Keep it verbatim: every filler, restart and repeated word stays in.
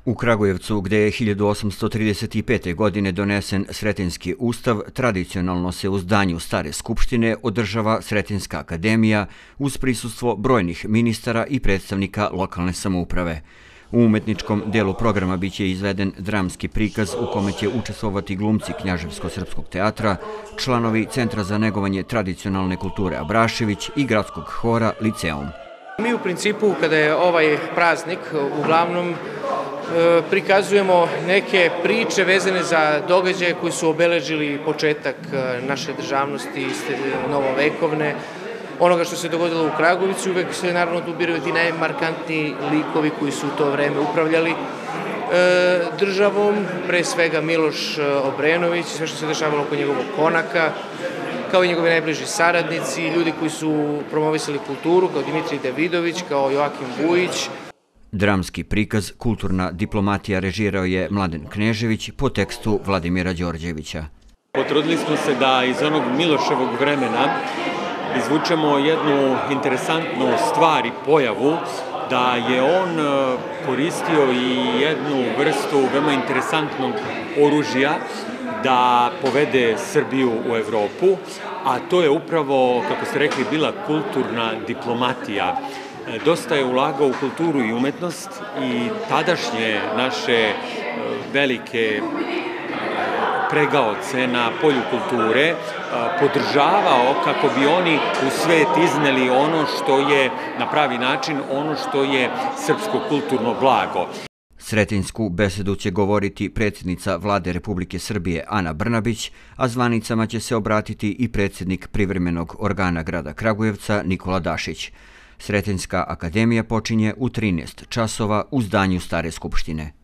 U Kragujevcu, gde je hiljadu osamsto trideset pete. godine donesen Sretenjski ustav, tradicionalno se u zdanju Stare skupštine održava Sretenjska akademija uz prisustvo brojnih ministara i predstavnika lokalne samouprave. U umetničkom delu programa biće izveden dramski prikaz u kome će učestvovati glumci Knjaževsko-srpskog teatra, članovi Centra za negovanje tradicionalne kulture Abrašević i gradskog hora Liceum. Mi u principu, kada je ovaj praznik, uglavnom prikazujemo neke priče vezane za događaje koji su obeležili početak naše državnosti, novovekovne, onoga što se dogodilo u Kragujevcu. Uvek se naravno dobiraju ti najmarkantniji likovi koji su u to vreme upravljali državom, pre svega Miloš Obrenović, sve što se dešavalo oko njegovog konaka, kao i njegovi najbliži saradnici, ljudi koji su promovisali kulturu, kao Dimitrij Davidović, kao Joakim Vujić. Dramski prikaz Kulturna diplomatija režirao je Mladen Knežević po tekstu Vladimira Đorđevića. Potrudili smo se da iz onog Miloševog vremena izvučemo jednu interesantnu stvar i pojavu, da je on koristio i jednu vrstu veoma interesantnog oružja da povede Srbiju u Evropu, a to je upravo, kako ste rekli, bila kulturna diplomatija. Dosta je ulagao u kulturu i umetnost i tadašnje naše velike pregaoce na polju kulture podržavao kako bi oni u svet izneli ono što je na pravi način, ono što je srpsko kulturno blago. Sretenjsku besedu će govoriti predsjednica Vlade Republike Srbije Ana Brnabić, a zvanicama će se obratiti i predsjednik privremenog organa grada Kragujevca Nikola Dašić. Sretenjska akademija počinje u trinaest časova u zdanju Stare skupštine.